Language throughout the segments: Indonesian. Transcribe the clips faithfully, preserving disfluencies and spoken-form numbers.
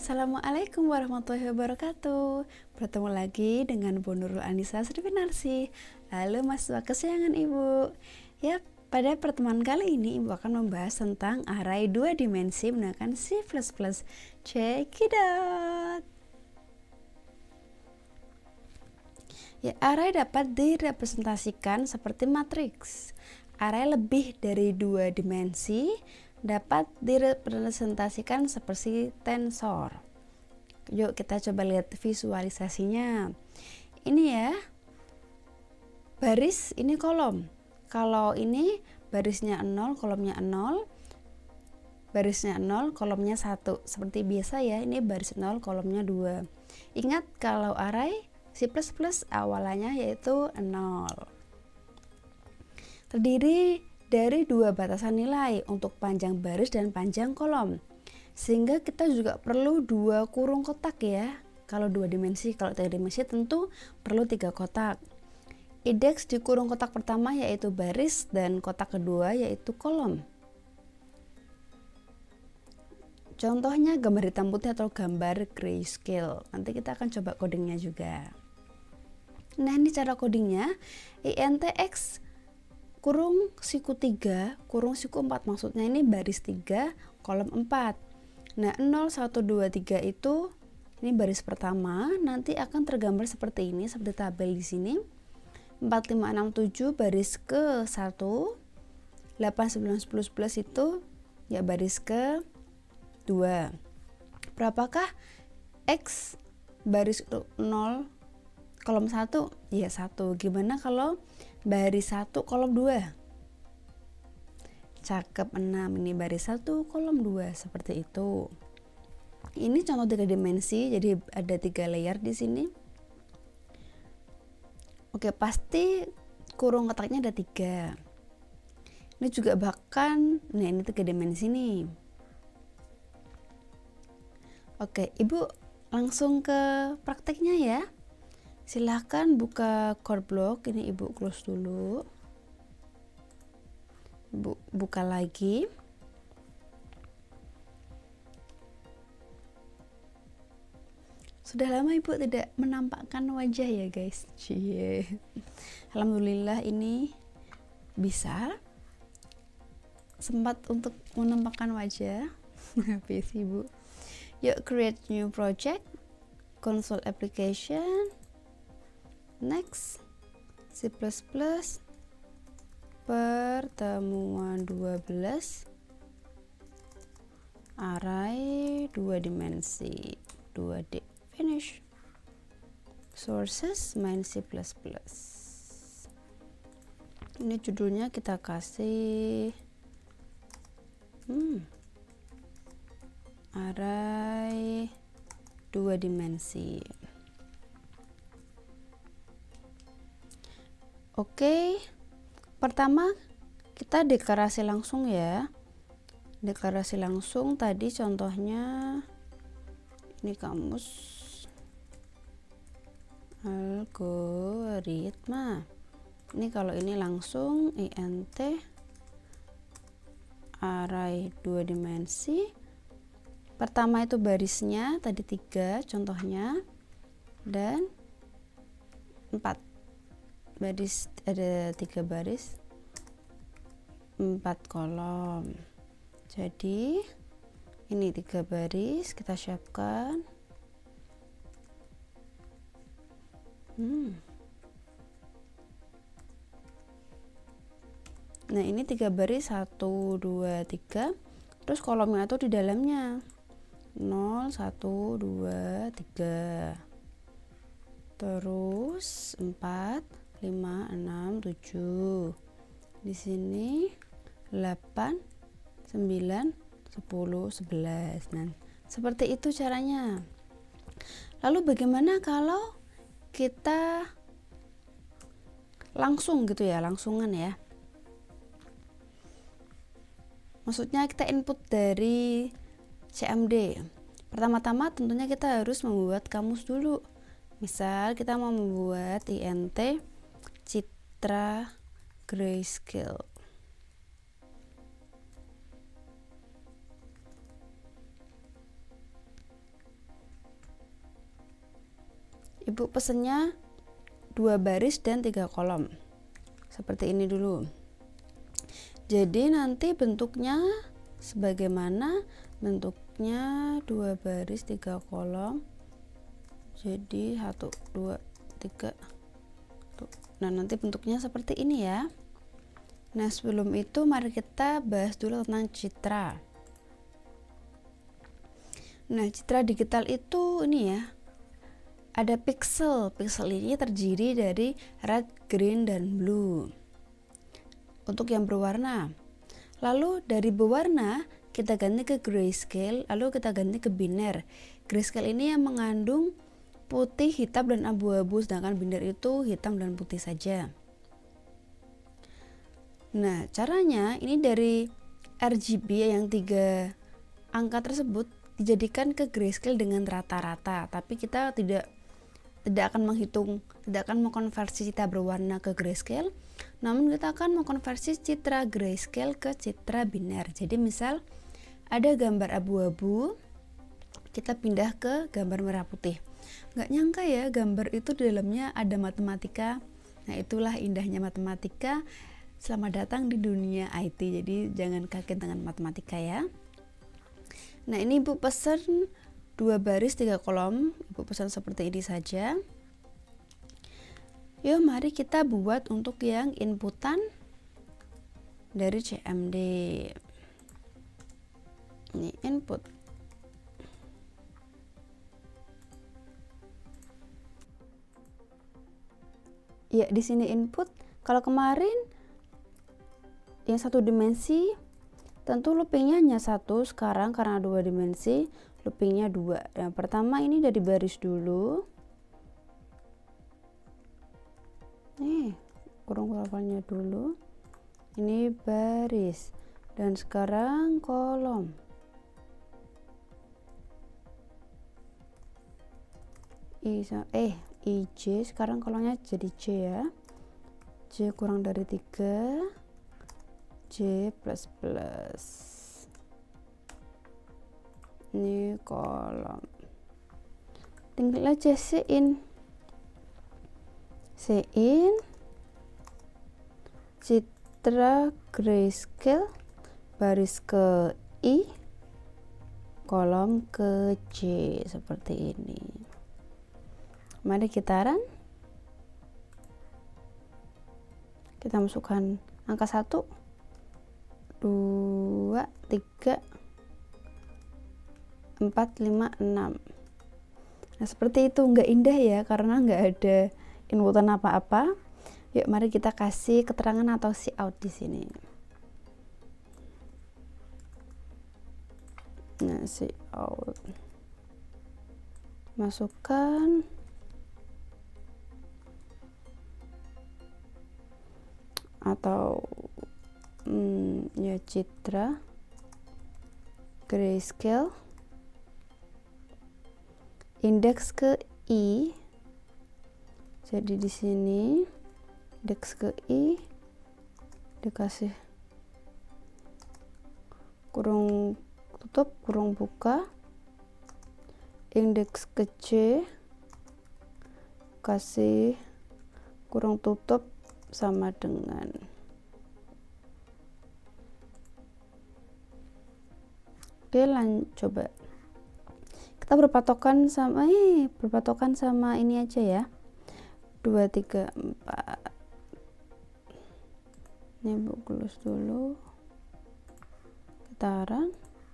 Assalamualaikum warahmatullahi wabarakatuh. Bertemu lagi dengan Bu Nurul Anissa Srifinarsi. Halo mahasiswa kesayangan Ibu. Ya, pada pertemuan kali ini Ibu akan membahas tentang array dua dimensi menggunakan C plus plus. Check it out. Ya, array dapat direpresentasikan seperti matriks. Array lebih dari dua dimensi dapat direpresentasikan seperti tensor. Yuk kita coba lihat visualisasinya. Ini ya, baris ini kolom. Kalau ini barisnya nol, kolomnya nol, barisnya nol, kolomnya satu. Seperti biasa ya, ini baris nol, kolomnya dua. Ingat kalau array C plus plus awalannya yaitu nol. Terdiri dari dua batasan nilai untuk panjang baris dan panjang kolom. Sehingga kita juga perlu dua kurung kotak ya. Kalau dua dimensi, kalau tiga dimensi tentu perlu tiga kotak. Indeks di kurung kotak pertama yaitu baris dan kotak kedua yaitu kolom. Contohnya gambar hitam putih atau gambar grayscale. Nanti kita akan coba codingnya juga. Nah, ini cara codingnya. intx kurung siku tiga, kurung siku empat, maksudnya ini baris tiga, kolom empat. Nah, nol, satu, dua, tiga itu ini baris pertama, nanti akan tergambar seperti ini, seperti tabel di sini. empat, lima, enam, tujuh baris ke satu, delapan, sembilan, sepuluh, sebelas itu ya baris ke dua. Berapakah X baris nol kolom satu? Ya satu. Gimana kalau baris satu kolom dua? Cakep. enam. Ini baris satu kolom dua, seperti itu. Ini contoh tiga dimensi, jadi ada tiga layer di sini. Oke, pasti kurung kotaknya ada tiga. Ini juga bahkan, nah ini tiga dimensi nih. Oke, Ibu langsung ke prakteknya ya. Silahkan buka core block, ini Ibu close dulu. Ibu buka lagi. Sudah lama Ibu tidak menampakkan wajah ya guys. Cie. Alhamdulillah ini bisa sempat untuk menampakkan wajah. Habis Ibu. Yuk create new project, console application. Next, C plus plus, pertemuan dua belas, array dua dimensi, dua D, finish. Sources main C plus plus. Ini judulnya kita kasih hmm, array dua dimensi. Oke, pertama kita deklarasi langsung ya. Deklarasi langsung tadi contohnya ini kamus algoritma. Ini kalau ini langsung int array dua dimensi. Pertama itu barisnya tadi tiga contohnya dan empat. Baris ada tiga baris, empat kolom. Jadi ini tiga baris kita siapkan. Hmm. Nah ini tiga baris, satu, dua, tiga. Terus kolomnya itu di dalamnya nol, satu, dua, tiga. Terus empat, lima, enam, tujuh. Di sini delapan, sembilan, sepuluh, sebelas. Nah, seperti itu caranya. Lalu bagaimana kalau kita langsung gitu ya, langsungan ya. Maksudnya kita input dari C M D. Pertama-tama tentunya kita harus membuat kamus dulu. Misal kita mau membuat int citra grayscale. Ibu pesennya dua baris dan tiga kolom. Seperti ini dulu. Jadi nanti bentuknya sebagaimana bentuknya dua baris tiga kolom. Jadi satu dua tiga. Nah, nanti bentuknya seperti ini ya. Nah, sebelum itu mari kita bahas dulu tentang citra. Nah, citra digital itu ini ya, ada pixel. Pixel ini terdiri dari red, green, dan blue untuk yang berwarna. Lalu dari berwarna kita ganti ke grayscale, lalu kita ganti ke biner. Grayscale ini yang mengandung putih, hitam, dan abu-abu, sedangkan biner itu hitam dan putih saja. Nah, caranya ini dari R G B yang tiga angka tersebut dijadikan ke grayscale dengan rata-rata, tapi kita tidak tidak akan menghitung, tidak akan mengkonversi citra berwarna ke grayscale, namun kita akan mengkonversi citra grayscale ke citra biner. Jadi misal ada gambar abu-abu, kita pindah ke gambar merah putih. Nggak nyangka ya, gambar itu di dalamnya ada matematika. Nah, itulah indahnya matematika. Selamat datang di dunia I T, jadi jangan kaget dengan matematika ya. Nah, ini Ibu pesan dua baris tiga kolom, Ibu pesan seperti ini saja. Yuk mari kita buat untuk yang inputan dari C M D. Ini input. Ya, di sini input. Kalau kemarin yang satu dimensi tentu loopingnya hanya satu, sekarang karena dua dimensi loopingnya dua. Yang pertama ini dari baris dulu, nih kurung kurangnya dulu, ini baris, dan sekarang kolom. I, eh I J, sekarang kolomnya jadi J ya, J kurang dari tiga, J plus plus. Ini kolom, tinggal aja sein sein citra grayscale baris ke I, kolom ke J seperti ini. Mari kita run. Kita masukkan angka satu, dua, tiga, empat, lima, enam. Nah, seperti itu. Nggak indah ya, karena nggak ada inputan apa-apa. Yuk mari kita kasih keterangan atau cout di sini. Nah, cout, masukkan atau hmm, ya citra grayscale indeks ke I. Jadi di sini indeks ke I dikasih kurung tutup kurung buka, indeks ke C kasih kurung tutup sama dengan oke, lanjut coba kita berpatokan sama eh berpatokan sama ini aja ya, dua, tiga, empat. Ini Bu close dulu, kita run.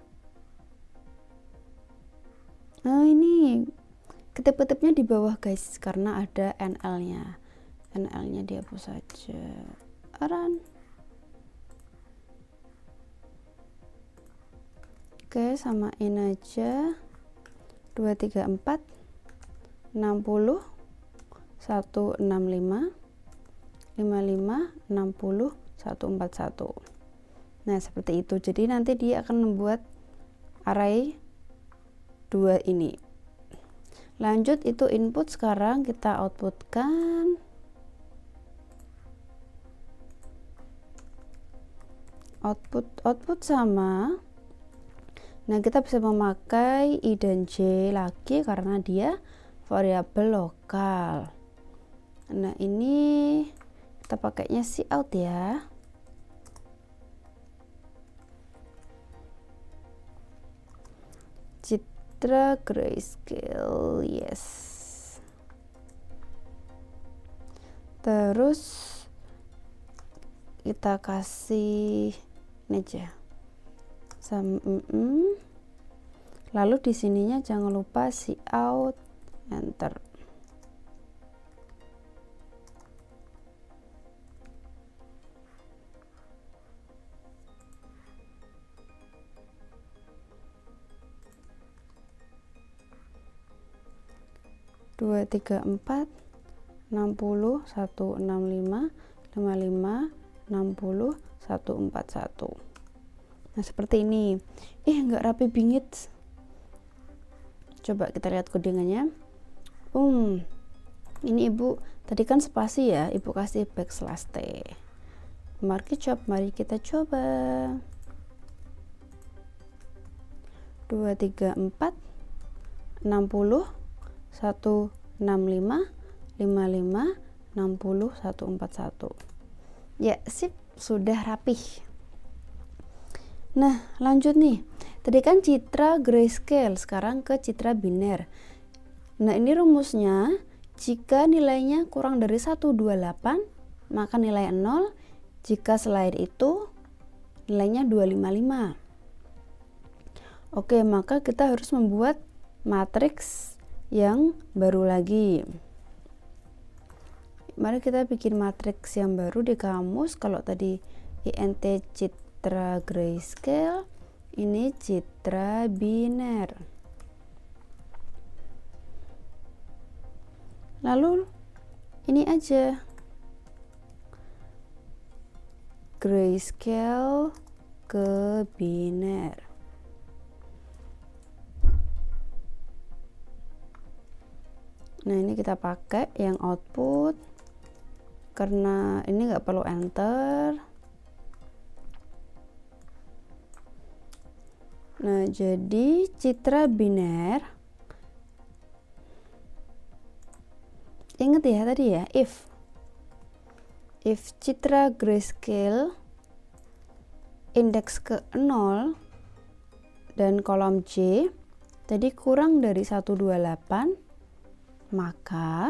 Nah, ini ketip-ketipnya di bawah guys, karena ada N L nya N L nya dihapus saja. Run. Oke, samain aja dua, tiga, empat, enam puluh, satu, enam, lima, lima, lima, enam puluh, satu, empat, satu. Nah, seperti itu. Jadi nanti dia akan membuat array dua ini. Lanjut, itu input, sekarang kita outputkan. Output output sama. Nah, kita bisa memakai I dan J lagi karena dia variabel lokal. Nah, ini kita pakainya cout ya. Citra grayscale, yes. Terus kita kasih ini aja. Sam, mm -mm. Lalu di sininya jangan lupa cout, enter. dua tiga empat enam puluh satu enam lima lima lima enam puluh satu empat satu. Nah, seperti ini. Eh, nggak rapi bingit. Coba kita lihat codingannya. Um, ini ibu tadi kan spasi ya, ibu kasih backslash t. Mari coba, mari kita coba. dua tiga empat enam puluh satu enam lima lima lima enam puluh satu empat satu. Ya, sip, sudah rapih. Nah, lanjut nih. Tadi kan citra grayscale, sekarang ke citra biner. Nah, ini rumusnya, jika nilainya kurang dari seratus dua puluh delapan, maka nilai nol. Jika selain itu, nilainya dua ratus lima puluh lima. Oke, maka kita harus membuat matriks yang baru lagi. Mari kita bikin matriks yang baru di kamus. Kalau tadi int citra grayscale, ini citra biner. Lalu ini aja grayscale ke biner. Nah, ini kita pakai yang output karena ini nggak perlu enter. Nah, jadi citra biner, ingat ya tadi ya, if if citra grayscale indeks ke nol dan kolom J jadi kurang dari seratus dua puluh delapan, maka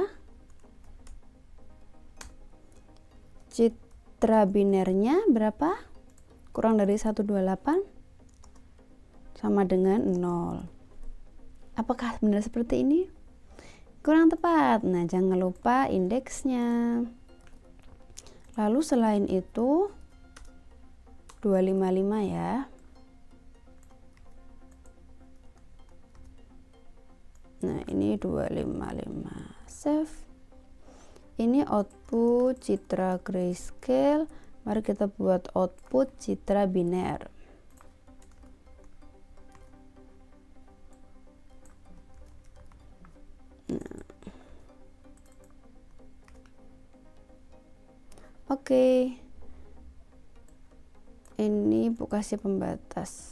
citra binernya berapa? Kurang dari seratus dua puluh delapan sama dengan nol. Apakah benar seperti ini? Kurang tepat. Nah, jangan lupa indeksnya. Lalu selain itu dua ratus lima puluh lima ya. Nah, ini dua ratus lima puluh lima. Save. Ini output citra grayscale. Mari kita buat output citra biner. Nah. Oke. Ini Bu kasih pembatas.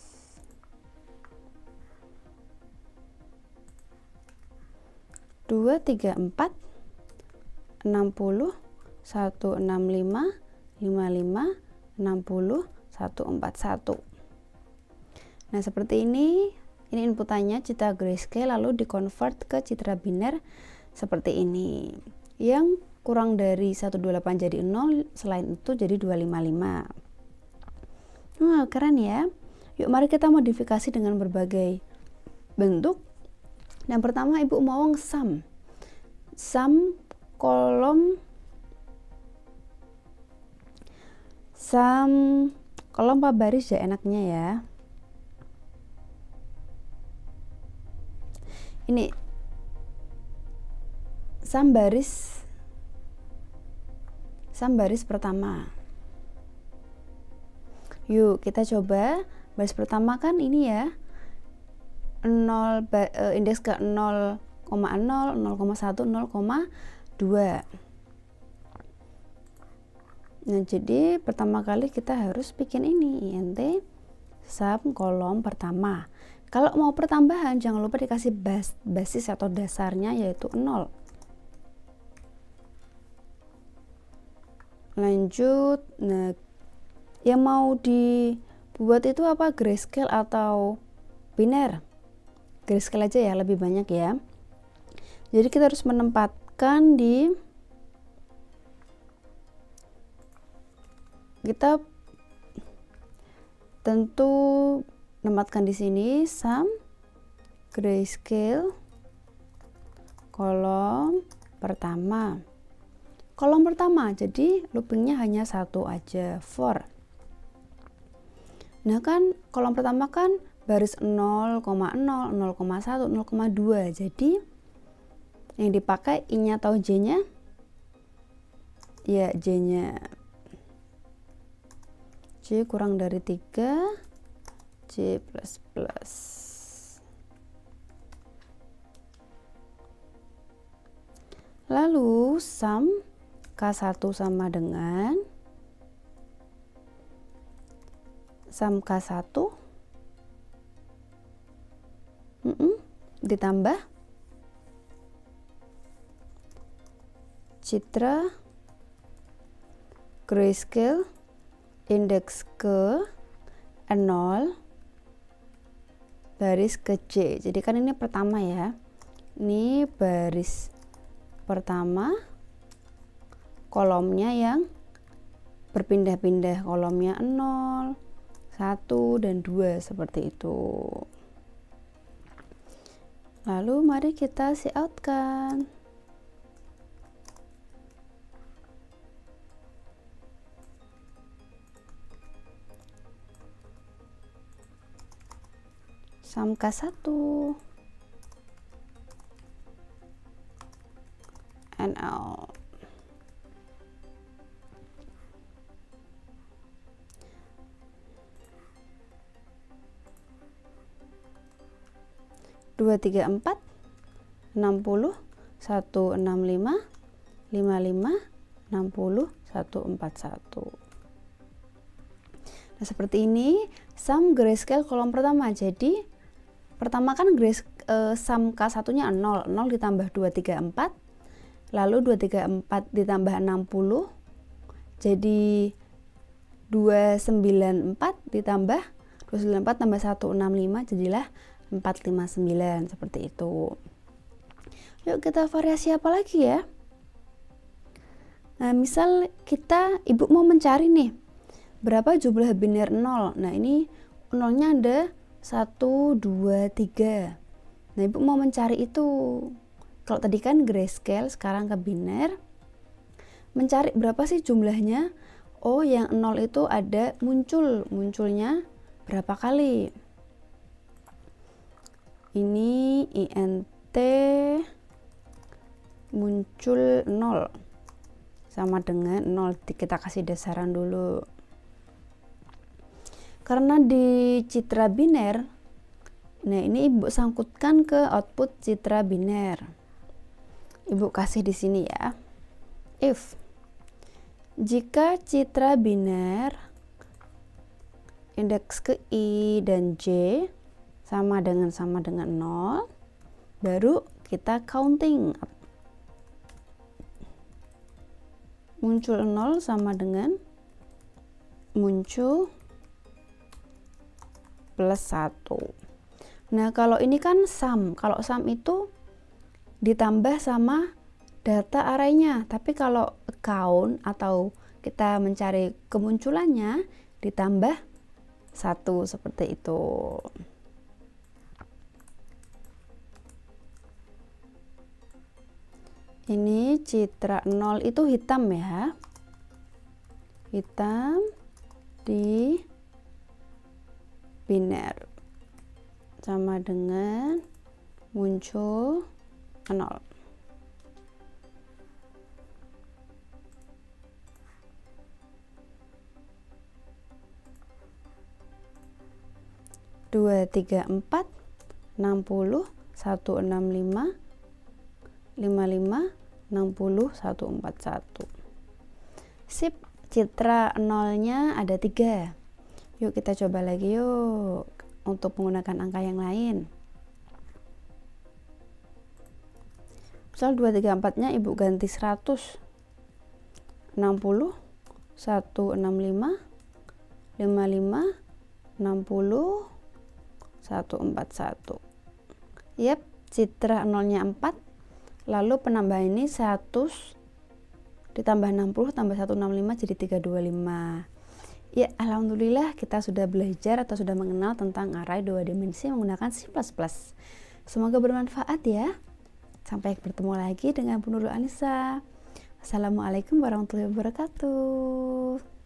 dua tiga empat enam puluh satu enam lima lima lima enam puluh satu empat satu. Nah, seperti ini. Ini inputannya citra grayscale lalu dikonvert ke citra biner seperti ini. Yang kurang dari seratus dua puluh delapan jadi nol, selain itu jadi dua ratus lima puluh lima. Wah, keren ya. Yuk mari kita modifikasi dengan berbagai bentuk. Yang pertama ibu mau sum. Sum kolom sum kolom apa baris ya enaknya ya. Ini sum baris sum baris pertama. Yuk kita coba. Baris pertama kan ini ya, nol, indeks ke nol koma nol, nol koma satu, nol koma dua. Nah, jadi pertama kali kita harus bikin ini int sum kolom pertama. Kalau mau pertambahan jangan lupa dikasih bas basis atau dasarnya yaitu nol. Lanjut, nah yang mau dibuat itu apa, grayscale atau biner? Grayscale aja ya, lebih banyak ya. Jadi kita harus menempatkan di kita tentu menempatkan di sini sum grayscale kolom pertama. Kolom pertama, jadi loopingnya hanya satu aja, for. Nah kan kolom pertama kan baris nol koma nol, nol koma satu, nol koma dua, jadi yang dipakai i-nya atau j-nya? Ya, j-nya. J kurang dari tiga, j plus plus. Lalu sum K satu sama dengan sum K satu mm -mm, ditambah citra grayscale indeks ke nol baris ke J. Jadi kan ini pertama ya, ini baris pertama, kolomnya yang berpindah-pindah, kolomnya nol, satu, dan dua seperti itu. Lalu mari kita cout-kan. Sum K satu N L dua tiga empat enam puluh satu enam lima lima lima enam puluh satu empat satu. Nah seperti ini sum grayscale kolom pertama. Jadi pertama kan grace uh, sum K satu nya nol, nol ditambah dua tiga empat, lalu dua tiga empat ditambah enam puluh, jadi dua sembilan empat ditambah dua sembilan empat tambah satu enam lima, jadilah empat lima sembilan, seperti itu. Yuk kita variasi apa lagi ya? Nah misal kita, ibu mau mencari nih berapa jumlah biner nol. Nah ini nolnya ada satu, dua, tiga. Nah ibu mau mencari itu. Kalau tadi kan grayscale, sekarang ke biner. Mencari berapa sih jumlahnya? Oh yang nol itu ada muncul. Munculnya berapa kali? Ini int muncul nol. Sama dengan nol. Kita kasih dasaran dulu. Karena di citra biner, nah ini ibu sangkutkan ke output citra biner. Ibu kasih di sini ya. If jika citra biner indeks ke i dan j sama dengan sama dengan nol, baru kita counting. Muncul nol sama dengan muncul plus satu. Nah kalau ini kan sum, kalau sum itu ditambah sama data arraynya, tapi kalau count atau kita mencari kemunculannya ditambah satu, seperti itu. Ini citra nol itu hitam ya, hitam di biner sama dengan muncul nol. dua tiga empat enam puluh satu enam lima lima lima enam puluh satu empat satu. Sip, citra nolnya ada tiga. Yuk kita coba lagi yuk. untuk menggunakan angka yang lain. Misal dua tiga empat nya ibu ganti seratus, enam puluh, seratus enam puluh lima, lima puluh lima, enam puluh, seratus empat puluh satu. Yap, citra nolnya empat, lalu penambahan ini seratus ditambah enam puluh tambah seratus enam puluh lima jadi tiga ratus dua puluh lima. Ya, alhamdulillah kita sudah belajar atau sudah mengenal tentang array dua dimensi menggunakan C plus plus. Semoga bermanfaat ya. Sampai bertemu lagi dengan Bu Nurul Anissa. Assalamualaikum warahmatullahi wabarakatuh.